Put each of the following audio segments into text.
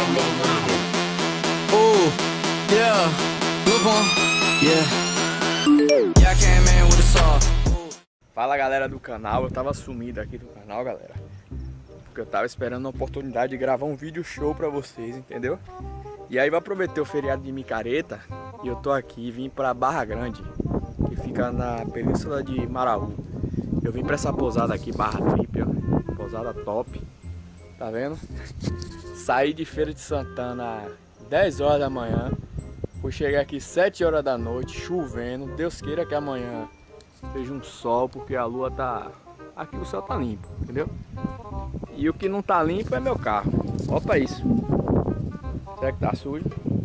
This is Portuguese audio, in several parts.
Oh, yeah, move on, yeah. Yeah, I came in with a saw. Fala galera do canal, eu tava sumido aqui do canal, galera, porque eu tava esperando a oportunidade de gravar um vídeo show pra vocês, entendeu? E aí vai aproveitar o feriado de Micareta e eu tô aqui, vim pra Barra Grande, que fica na península de Maraú. Eu vim pra essa pousada aqui, Barra Trip, ó, pousada top, tá vendo? Saí de Feira de Santana às 10 horas da manhã, fui chegar aqui 7 horas da noite, chovendo. Deus queira que amanhã seja um sol, porque a lua tá... Aqui o céu tá limpo, entendeu? E o que não tá limpo é meu carro. Olha pra isso. Será que tá sujo?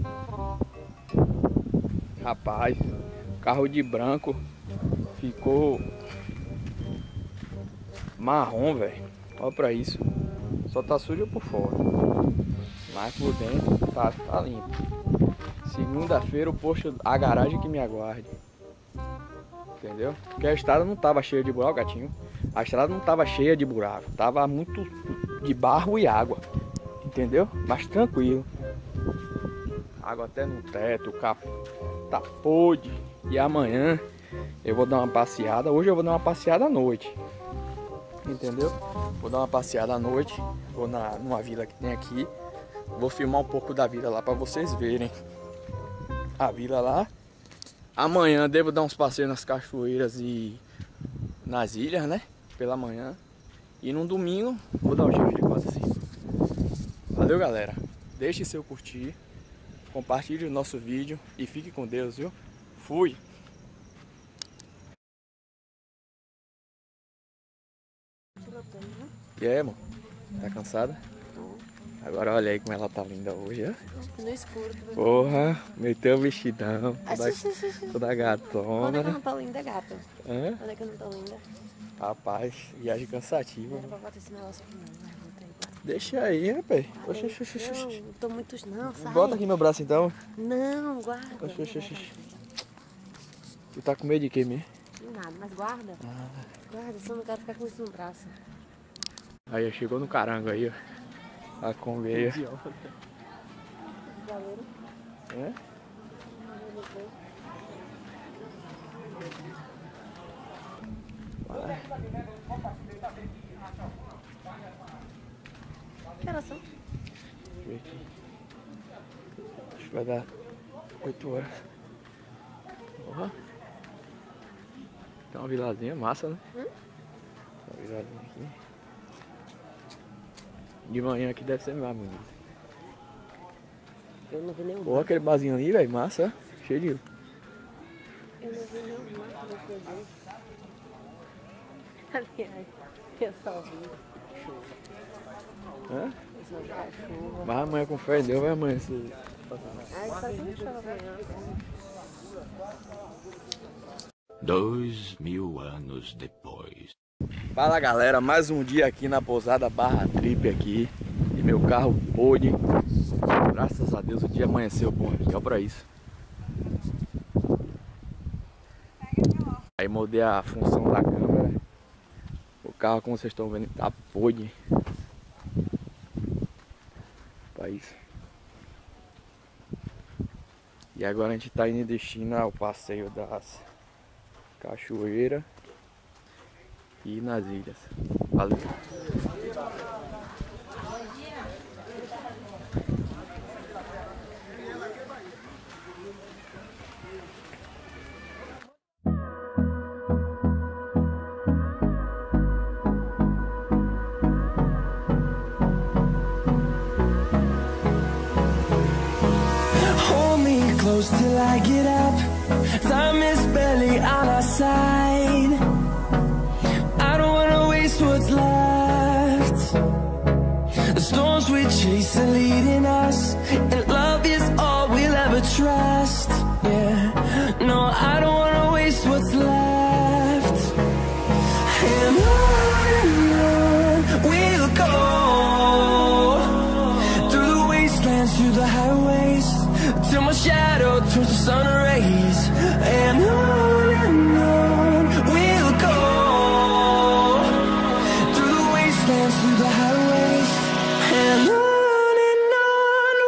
Rapaz, o carro de branco ficou marrom, velho. Olha pra isso. Só tá sujo por fora, mas por dentro tá limpo. Segunda-feira o posto, a garagem que me aguarde. Entendeu? Porque a estrada não tava cheia de buraco, gatinho. A estrada não tava cheia de buraco, tava muito de barro e água. Entendeu? Mas tranquilo. Água até no teto, o carro tá podre. E amanhã eu vou dar uma passeada. Hoje eu vou dar uma passeada à noite. Entendeu? Vou dar uma passeada à noite. Vou numa vila que tem aqui. Vou filmar um pouco da vila lá pra vocês verem a vila lá. Amanhã devo dar uns passeios nas cachoeiras e nas ilhas, né? Pela manhã. E no domingo vou dar um giro de quase assim. Valeu, galera. Deixe seu curtir. Compartilhe o nosso vídeo. E fique com Deus, viu? Fui! E aí, amor? Tá cansada? Agora olha aí como ela tá linda hoje, ó. No escuro. Porra, meteu o vestidão, toda gatona. Quando é que eu não tô linda, gata? Hã? Quando é que eu não tô linda? Rapaz, viagem cansativa. Não era pra botar esse negócio aqui não, mas bota aí. Deixa aí, rapaz. Não, não tô muito... Não, sai. Bota aqui meu braço então. Não, guarda. Tu tá com medo de quê mesmo? Nada, mas guarda. Guarda, só não quero ficar com isso no braço. Aí, chegou no carango aí, ó. A Kombi aí, ó. É? Vai. Que horas são? Deixa eu ver aqui. Acho que vai dar 8 horas. Porra. Tem uma vilazinha massa, né? Uma vilazinha aqui. De manhã aqui deve ser mais bonito. Eu não vi nenhum. Pô, aquele barzinho ali, velho, massa, ó. Cheio de... Eu não vi nenhum mato desse jeito. Aliás, eu só vi chuva. Hã? Eu só vi a chuva. Mas amanhã com fé em Deus vai amanhecer. Ai, só que não chove amanhã. 2000 anos depois. Fala galera, mais um dia aqui na pousada Barra Trip aqui. E meu carro pôde. Graças a Deus o dia amanheceu bom aqui, ó pra isso. Aí mudei a função da câmera. O carro, como vocês estão vendo, tá pôde. Pra isso. E agora a gente tá indo em destino ao passeio das cachoeiras e nas ilhas. Valeu. Hold me close till I get up. Time is barely on our side. I don't wanna waste what's left. The storms we chase are leading us, and love is all we'll ever trust. Yeah, no, I don't wanna waste what's left. And on we'll go, through the wastelands, through the highways, till my shadow turns to sun rays. And on we'll go, through the wastelands, through the highways. And on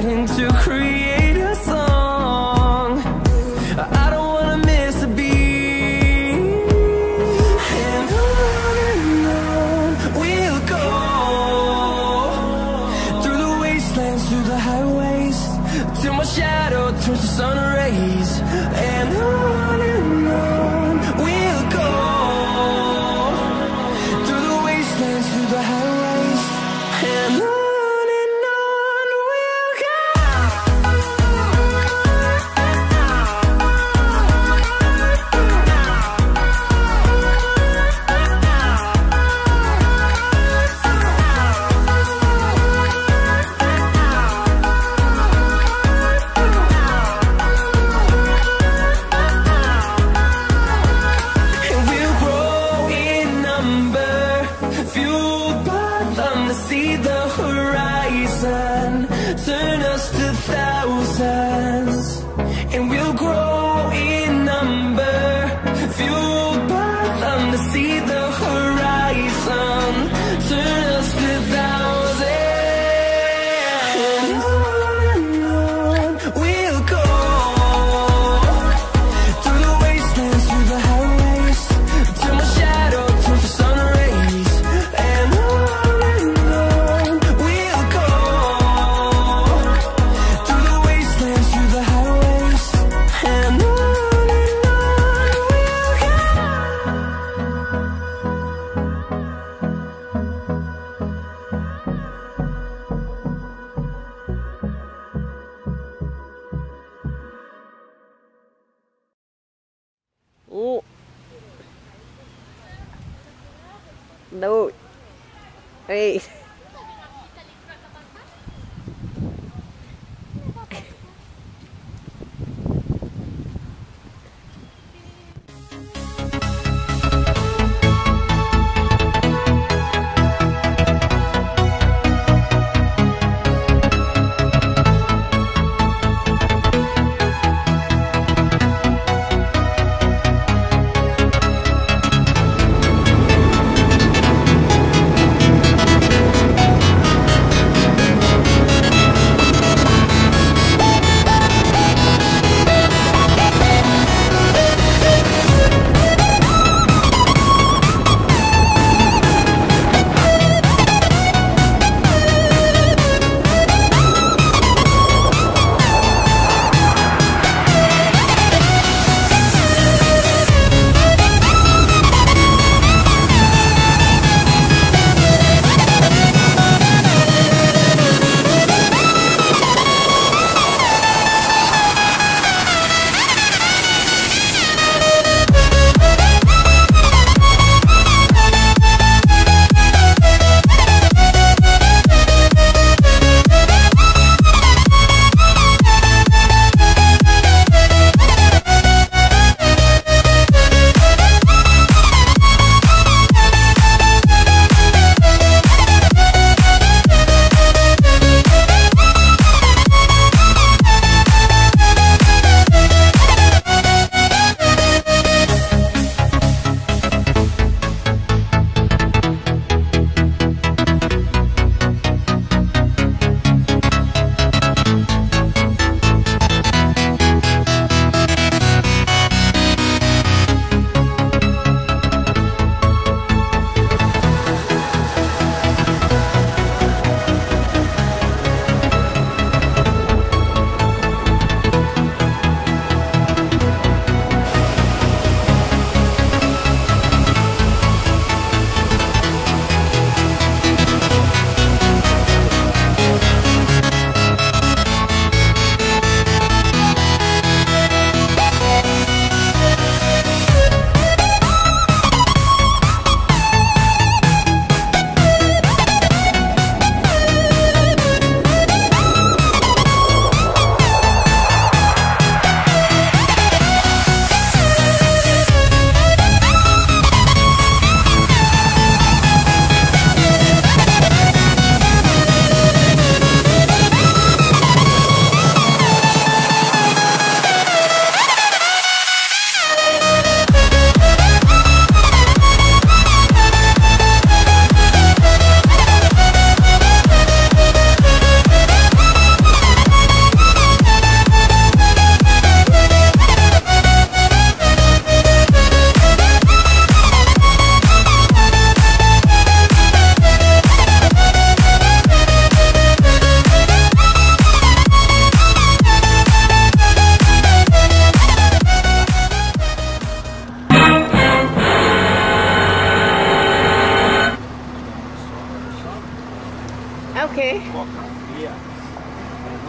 nothing to create a song. I don't wanna miss a beat. And on we'll go, through the wastelands, through the highways, till my shadow turns to sun rays. And on we'll go, through the wastelands, through the highways, and on we'll go. And we'll grow in number, fueled by them to see the horizon, turn us to thousands. And we'll grow in number, fueled by them to see the horizon, turn us to thousands. And on we'll go, through the wastelands, through the highways, till my shadow turns to sun rays. And on we'll go, through the wastelands, through the highways, and on we'll go. Um, dois, três.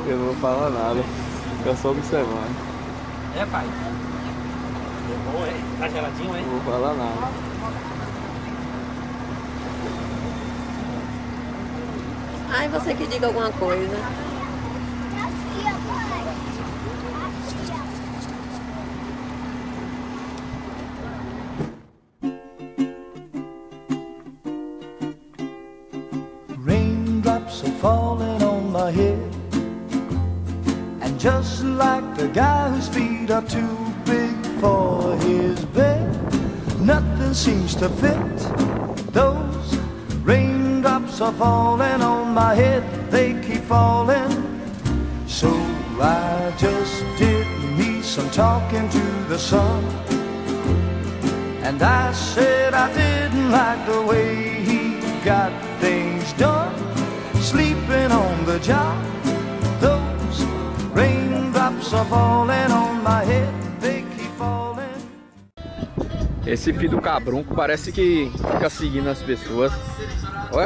Eu não vou falar nada. Eu só observando. É, pai. É bom, hein? Tá geladinho, hein? Não vou falar nada. Ai, você que diga alguma coisa. Raindrops are falling on my head, and just like the guy whose feet are too big for his bed, nothing seems to fit. Those raindrops are falling on my head, they keep falling. So I just did me some talking to the sun, and I said I didn't like the way he got things done, sleeping on the job. Those raindrops are falling on my head, they keep falling. Esse filho do cabrunco parece que fica seguindo as pessoas. Ué?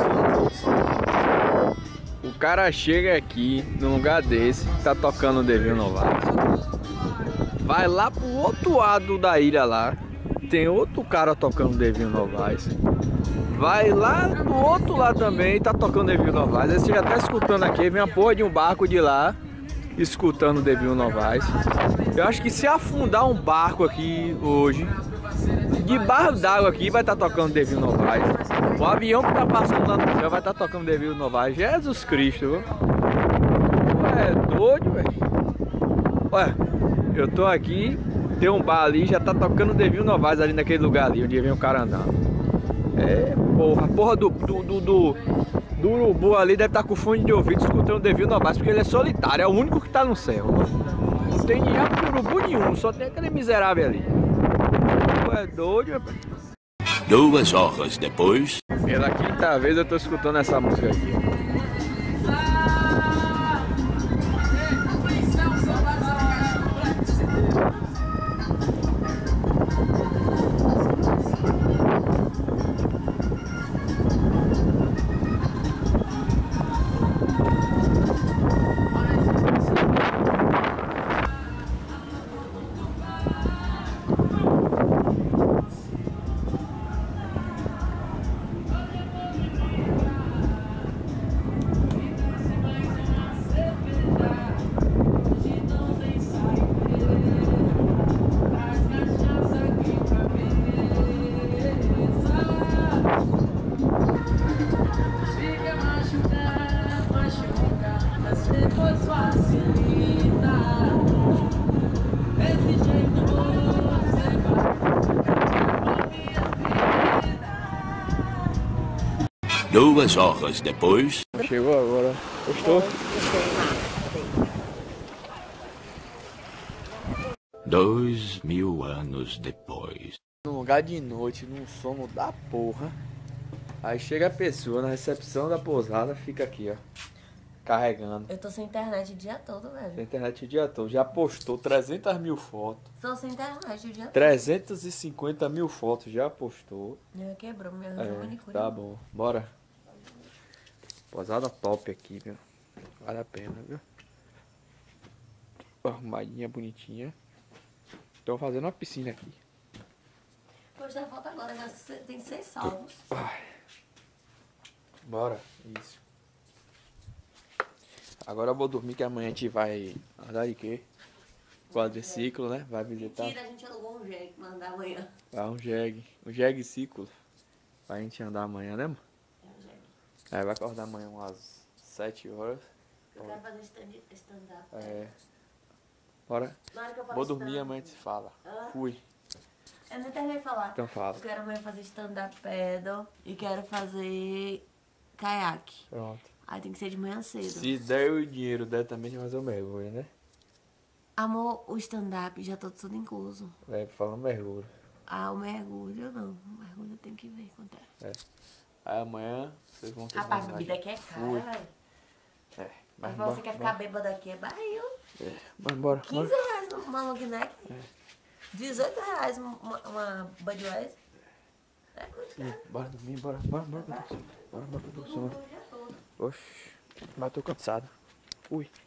O cara chega aqui num lugar desse, tá tocando o Devil Novaes, vai lá pro outro lado da ilha lá, tem outro cara tocando Devil Novaes, vai lá do outro lado também, tá tocando Devil Novaes. Aí você já tá escutando aqui, vem a porra de um barco de lá escutando Devil Novaes. Eu acho que se afundar um barco aqui hoje, debaixo d'água aqui, vai estar tocando Devil Novaes. O avião que tá passando lá no céu vai estar tocando Devil Novaes. Jesus Cristo, viu? É doido, velho. Olha, eu tô aqui, tem um bar ali, já tá tocando Devil Novaes ali naquele lugar ali, onde vem o cara andando. É, porra, a porra do urubu ali deve estar com fone de ouvido escutando Devil Novaes, porque ele é solitário, é o único que tá no céu. Não tem nem urubu nenhum, só tem aquele miserável ali. É doido, rapaz. 2 horas depois. Pela quinta vez eu tô escutando essa música aqui. Duas horas depois. Chegou agora. Gostou? Gostei. 2000 anos depois. Num lugar de noite, num sono da porra. Aí chega a pessoa na recepção da pousada, fica aqui, ó. Carregando. Eu tô sem internet o dia todo, velho. Sem internet o dia todo. Já postou 300 mil fotos. Tô sem internet o dia todo. 350 mil fotos já postou. Quebrou, me arranjou manicure. Tá bom. Bora. Pousada top aqui, viu? Vale a pena, viu? Arrumadinha, bonitinha. Estão fazendo uma piscina aqui. Hoje da volta agora, já tem 6 salvos. Ai. Bora, isso. Agora eu vou dormir que amanhã a gente vai andar de quê? Quadriciclo, né? Vai visitar. Mentira, a gente alugou um jegue pra andar amanhã. Ah, um jegue ciclo. Pra gente andar amanhã, né, mano? É um jegue. Aí vai acordar amanhã umas 7 horas. Eu quero fazer stand-up. É. Bora. Na hora que eu faço Vou dormir e stand-up- amanhã a gente fala. Hã? Fui. Eu nem terminei de falar. Então fala. Eu quero amanhã fazer stand-up paddle e quero fazer caiaque. Pronto. Aí tem que ser de manhã cedo. Se der o dinheiro, der também de fazer o mergulho, né? Amor, o stand-up já tá tudo incluso. É, pra falar o mergulho. Ah, o mergulho não. O mergulho tem que ver quanto é. É. Aí amanhã vocês vão ter Rapaz, a massagem. bebida aqui é cara, Fui. velho. É. Mas bora, você quer bora. ficar bêbado aqui é barril. É. Mas bora. 15 reais uma long neck. 18 reais uma Budweiser. É muito caro. Bora dormir, bora produção. Bora produção. O dia todo. Oxi, mas tô cansado. Fui.